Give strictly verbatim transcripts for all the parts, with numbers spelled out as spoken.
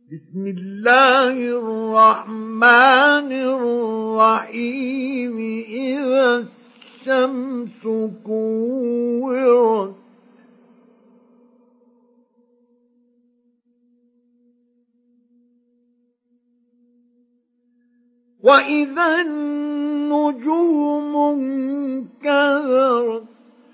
بسم الله الرحمن الرحيم إذا الشمس كورت وإذا النجوم انكدرت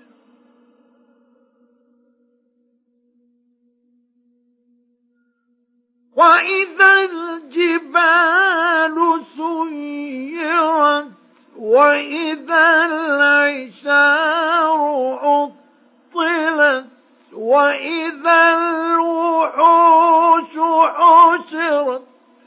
وإذا الجبال سيرت وإذا العشار عطلت وإذا الوحوش حشرت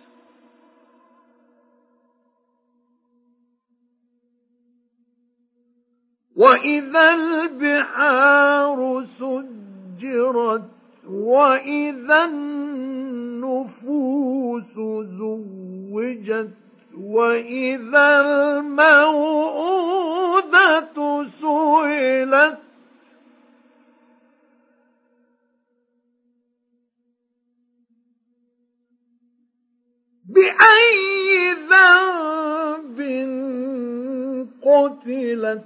وإذا البحار سجرت وإذا النفوس زوجت وإذا الموءودة سئلت بأي ذنب قتلت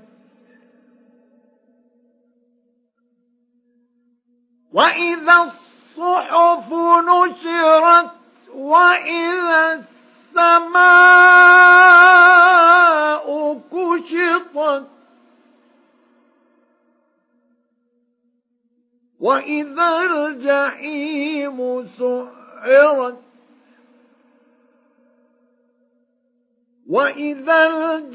وإذا الصحف نشرت وإذا السماء كشطت وإذا الجحيم سعرت وإذا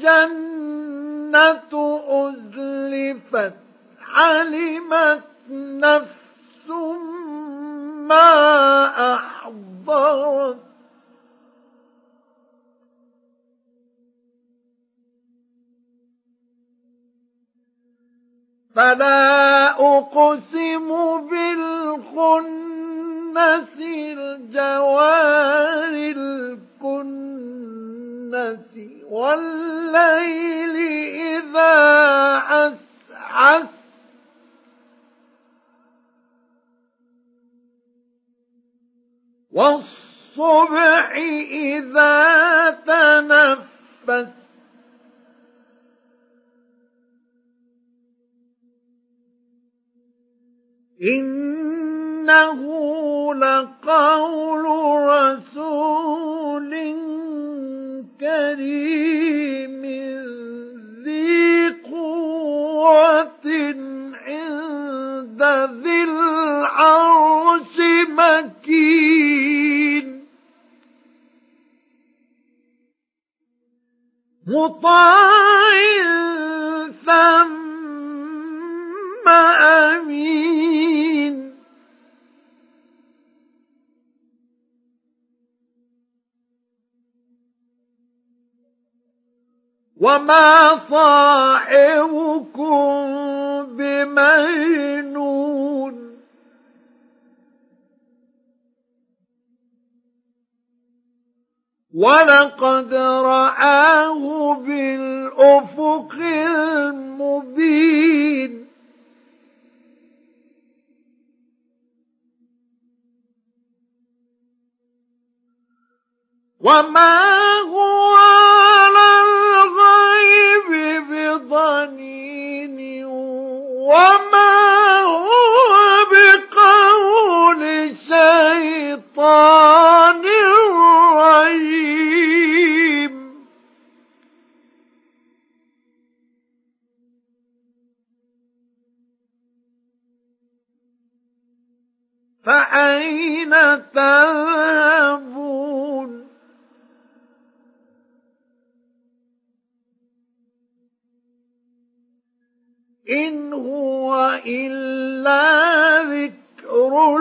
الجنة أزلفت علمت نفس ما أحضرت فلا أقسم بالخنس الجوار الكنس والليل إذا عسعس والصبح إذا تنفس إنه لقول رسول كريم ذي قوة عند ذي العرش مكين مطاع ثم أمين وما صاحبكم بمجنون ولقد رآه بالأفق المبين وما هو على الغيب بضنين وما هو بقول شيطان رجيم فأين تذهبون إن هو إلا ذكر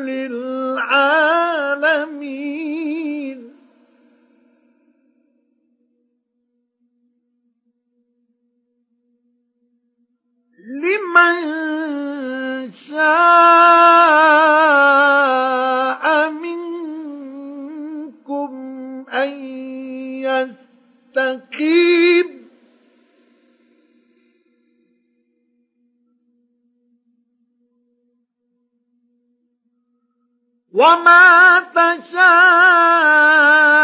للعالمين لمن شاء منكم أن يستقيم وما تشاءون